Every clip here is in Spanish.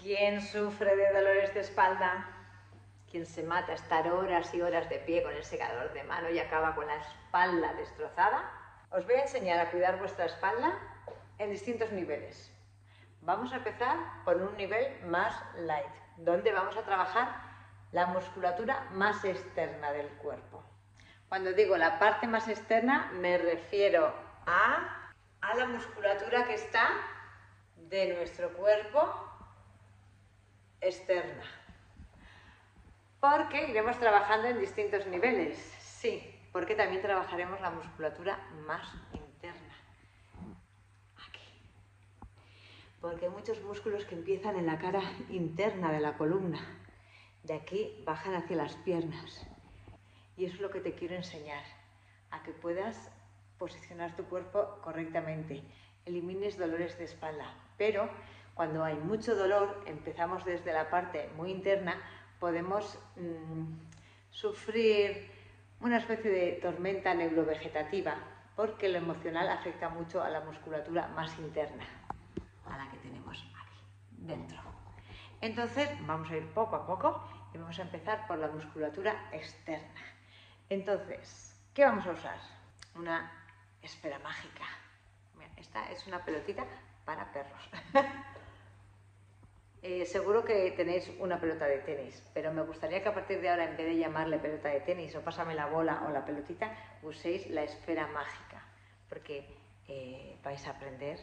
¿Quién sufre de dolores de espalda? ¿Quién se mata a estar horas y horas de pie con el secador de mano y acaba con la espalda destrozada? Os voy a enseñar a cuidar vuestra espalda en distintos niveles. Vamos a empezar por un nivel más light, donde vamos a trabajar la musculatura más externa del cuerpo. Cuando digo la parte más externa, me refiero a la musculatura que está de nuestro cuerpo externa. Porque iremos trabajando en distintos niveles, sí, porque también trabajaremos la musculatura más interna. Aquí. Porque hay muchos músculos que empiezan en la cara interna de la columna. De aquí bajan hacia las piernas. Y eso es lo que te quiero enseñar, a que puedas posicionar tu cuerpo correctamente, elimines dolores de espalda. Pero cuando hay mucho dolor, empezamos desde la parte muy interna, podemos sufrir una especie de tormenta neurovegetativa, porque lo emocional afecta mucho a la musculatura más interna, a la que tenemos aquí, dentro. Entonces vamos a ir poco a poco y vamos a empezar por la musculatura externa. Entonces, ¿qué vamos a usar? Una esfera mágica. Mira, esta es una pelotita para perros. Seguro que tenéis una pelota de tenis, pero me gustaría que a partir de ahora, en vez de llamarle pelota de tenis o pásame la bola o la pelotita, uséis la esfera mágica, porque vais a aprender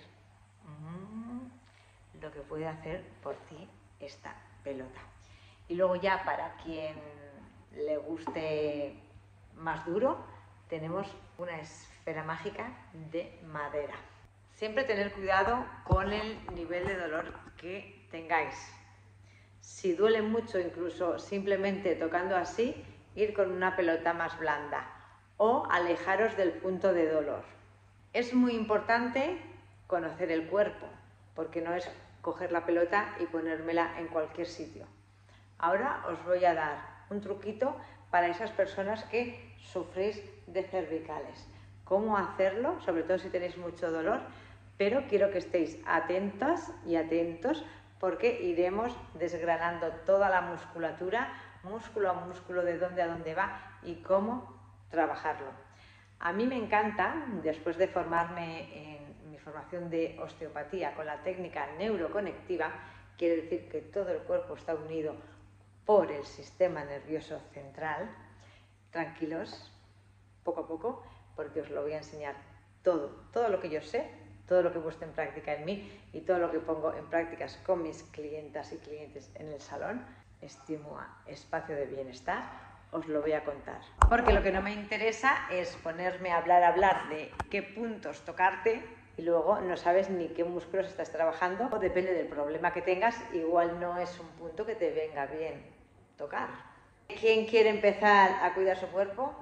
lo que puede hacer por ti esta pelota. Y luego ya, para quien le guste más duro, tenemos una esfera mágica de madera. Siempre tener cuidado con el nivel de dolor que tengáis. Si duele mucho, incluso simplemente tocando así, ir con una pelota más blanda o alejaros del punto de dolor. Es muy importante conocer el cuerpo, porque no es coger la pelota y ponérmela en cualquier sitio. Ahora os voy a dar un truquito para esas personas que sufrís de cervicales. ¿Cómo hacerlo? Sobre todo si tenéis mucho dolor, pero quiero que estéis atentas y atentos porque iremos desgranando toda la musculatura, músculo a músculo, de dónde a dónde va y cómo trabajarlo. A mí me encanta, después de formarme en mi formación de osteopatía con la técnica neuroconectiva, quiere decir que todo el cuerpo está unido por el sistema nervioso central. Tranquilos, poco a poco, porque os lo voy a enseñar todo lo que yo sé, todo lo que he puesto en práctica en mí y todo lo que pongo en prácticas con mis clientas y clientes en el salón, Estimua Espacio de Bienestar, os lo voy a contar. Porque lo que no me interesa es ponerme a hablar de qué puntos tocarte y luego no sabes ni qué músculos estás trabajando, o depende del problema que tengas, igual no es un punto que te venga bien tocar. ¿Quién quiere empezar a cuidar su cuerpo?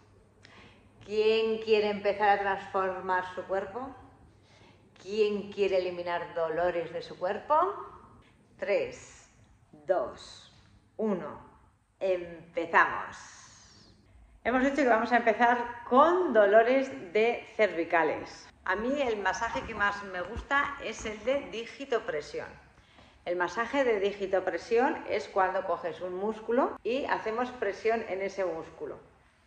¿Quién quiere empezar a transformar su cuerpo? ¿Quién quiere eliminar dolores de su cuerpo? 3, 2, 1, empezamos. Hemos dicho que vamos a empezar con dolores de cervicales. A mí el masaje que más me gusta es el de digitopresión. El masaje de digitopresión es cuando coges un músculo y hacemos presión en ese músculo.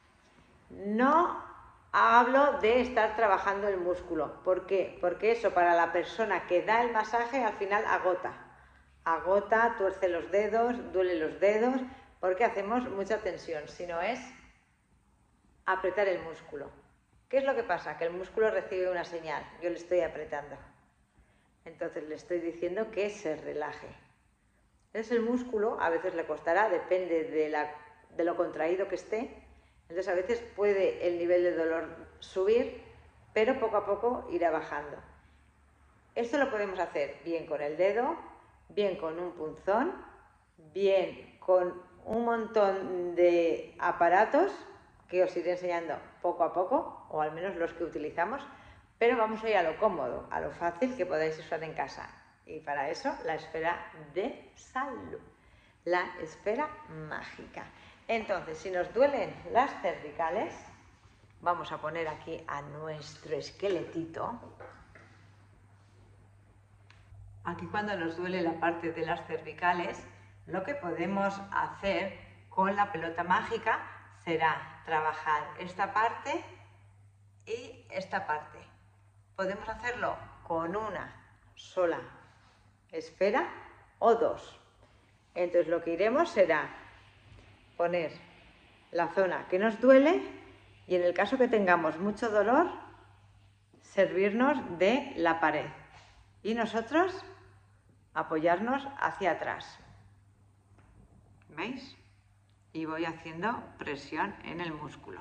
No hablo de estar trabajando el músculo. ¿Por qué? Porque eso para la persona que da el masaje al final agota. Agota, tuerce los dedos, duele los dedos, porque hacemos mucha tensión. Si no es apretar el músculo. ¿Qué es lo que pasa? Que el músculo recibe una señal. Yo le estoy apretando. Entonces le estoy diciendo que se relaje. Entonces el músculo a veces le costará, depende de lo contraído que esté. Entonces a veces puede el nivel de dolor subir, pero poco a poco irá bajando. Esto lo podemos hacer bien con el dedo, bien con un punzón, bien con un montón de aparatos que os iré enseñando poco a poco, o al menos los que utilizamos, pero vamos a ir a lo cómodo, a lo fácil que podáis usar en casa. Y para eso la esfera de salud, la esfera mágica. Entonces, si nos duelen las cervicales, vamos a poner aquí a nuestro esqueletito. Aquí cuando nos duele la parte de las cervicales, lo que podemos hacer con la pelota mágica será trabajar esta parte y esta parte. Podemos hacerlo con una sola esfera o dos. Entonces lo que iremos será poner la zona que nos duele y en el caso que tengamos mucho dolor, servirnos de la pared y nosotros apoyarnos hacia atrás. ¿Veis? Y voy haciendo presión en el músculo.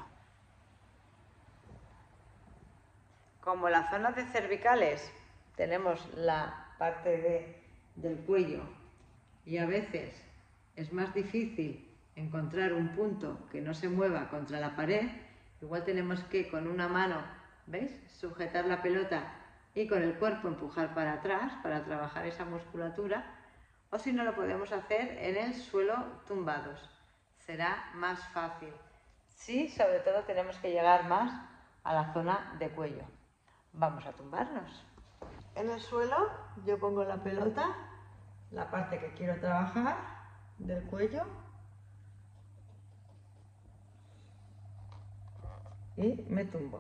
Como la zona de cervicales tenemos la parte del cuello y a veces es más difícil encontrar un punto que no se mueva contra la pared, igual tenemos que con una mano, ¿veis?, sujetar la pelota y con el cuerpo empujar para atrás para trabajar esa musculatura, o si no lo podemos hacer en el suelo tumbados. Será más fácil. Sí, sobre todo tenemos que llegar más a la zona de cuello. Vamos a tumbarnos. En el suelo yo pongo la pelota, la parte que quiero trabajar del cuello, y me tumbo.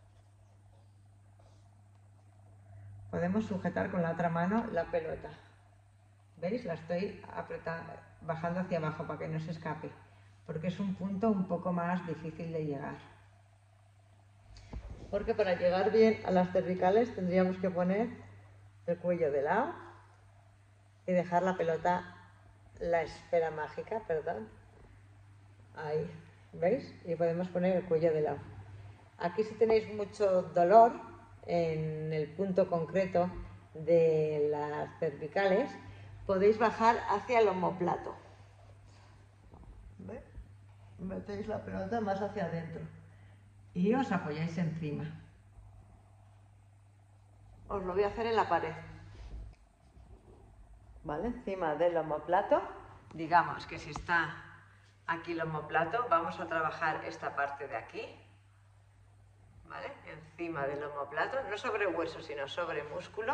Podemos sujetar con la otra mano la pelota. ¿Veis? La estoy apretando, bajando hacia abajo para que no se escape, porque es un punto un poco más difícil de llegar. Porque para llegar bien a las cervicales tendríamos que poner el cuello de lado y dejar la pelota, la esfera mágica, perdón, ahí, ¿veis? Y podemos poner el cuello de lado. Aquí si tenéis mucho dolor en el punto concreto de las cervicales, podéis bajar hacia el omóplato. ¿Veis? Metéis la pelota más hacia adentro y os apoyáis encima. Os lo voy a hacer en la pared. ¿Vale? Encima del omóplato. Digamos que si está aquí el omóplato, vamos a trabajar esta parte de aquí. ¿Vale? Encima del omóplato, no sobre hueso, sino sobre músculo.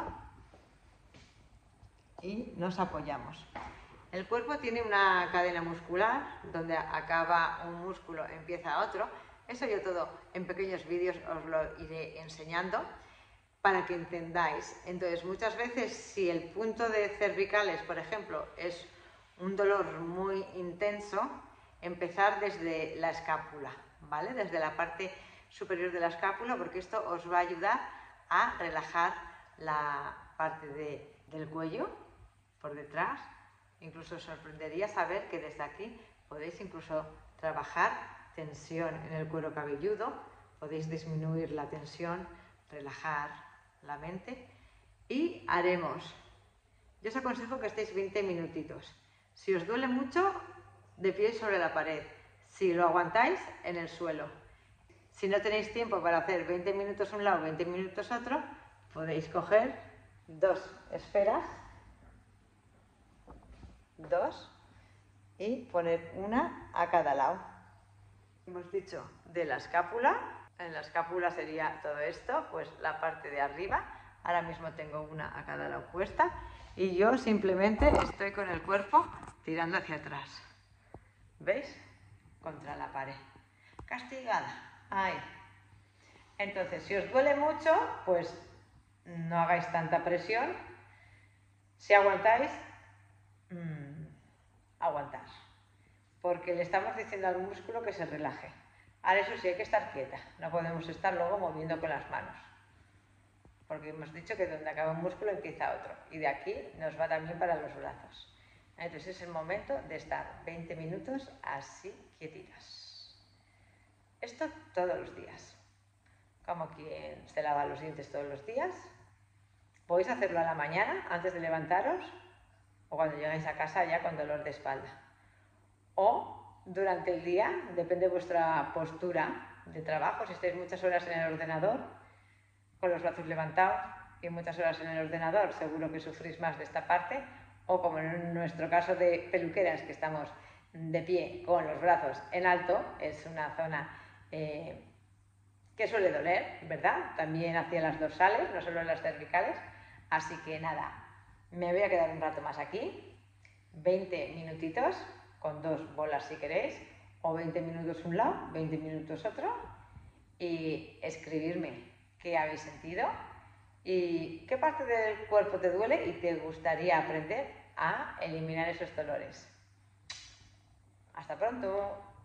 Y nos apoyamos. El cuerpo tiene una cadena muscular, donde acaba un músculo, empieza otro. Eso yo todo en pequeños vídeos os lo iré enseñando para que entendáis. Entonces, muchas veces, si el punto de cervicales, por ejemplo, es un dolor muy intenso, empezar desde la escápula, ¿vale? Desde la parte superior de la escápula, porque esto os va a ayudar a relajar la parte del cuello por detrás. Incluso os sorprendería saber que desde aquí podéis incluso trabajar tensión en el cuero cabelludo, podéis disminuir la tensión, relajar la mente y haremos, yo os aconsejo que estéis 20 minutitos. Si os duele mucho, de pie sobre la pared. Si lo aguantáis, en el suelo. Si no tenéis tiempo para hacer 20 minutos un lado, 20 minutos otro, podéis coger dos esferas, dos, y poner una a cada lado. Hemos dicho de la escápula. En la escápula sería todo esto, pues la parte de arriba. Ahora mismo tengo una a cada lado puesta y yo simplemente estoy con el cuerpo tirando hacia atrás. ¿Veis? Contra la pared. Castigada. Ahí. Entonces, si os duele mucho, pues no hagáis tanta presión. Si aguantáis, aguantar. Porque le estamos diciendo al músculo que se relaje. Ahora eso sí, hay que estar quieta. No podemos estar luego moviendo con las manos. Porque hemos dicho que donde acaba un músculo empieza otro. Y de aquí nos va también para los brazos. Entonces es el momento de estar 20 minutos así quietitas. Esto todos los días. Como quien se lava los dientes todos los días. Podéis hacerlo a la mañana, antes de levantaros, o cuando llegáis a casa ya con dolor de espalda. O durante el día, depende de vuestra postura de trabajo. Si estáis muchas horas en el ordenador, con los brazos levantados, y muchas horas en el ordenador, seguro que sufrís más de esta parte. O como en nuestro caso de peluqueras, que estamos de pie con los brazos en alto, es una zona que suele doler, ¿verdad? También hacia las dorsales, no solo en las cervicales. Así que nada, Me voy a quedar un rato más aquí, 20 minutitos, con 2 bolas si queréis, o 20 minutos un lado, 20 minutos otro, y escribirme qué habéis sentido y qué parte del cuerpo te duele y te gustaría aprender a eliminar esos dolores. Hasta pronto.